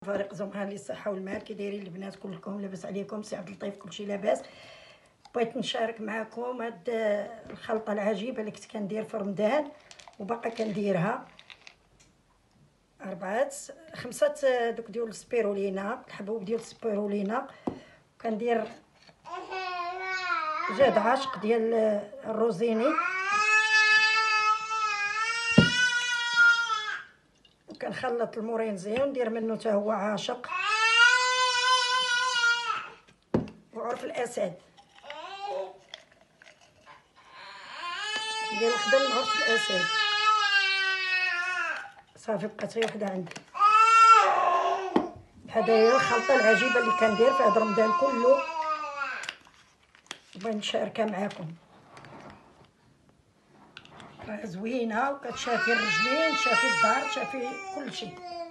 فريق زمهان للصحه والمال، كي دايرين البنات كلكم؟ لاباس عليكم؟ سي عبد اللطيف كلشي لاباس. بغيت نشارك معكم هاد الخلطه العجيبه اللي كنت كندير في رمضان وباقا كنديرها. 5 دوك ديال السبيرولينا، الحبوب ديال السبيرولينا. كندير زاد عاشق ديال الروزيني، وكنخلط المورينزي وندير منه حتى هو عاشق، وعرف الاسد. ندير وحده من عرف الاسد. صافي بقات غير وحده عندي. هذا هي الخلطه العجيبه اللي كندير في هذا رمضان كله، بغيت نشاركها معكم. راه زوينه وكتشافي الرجلين، تشافي الظهر، تشافي كلشي.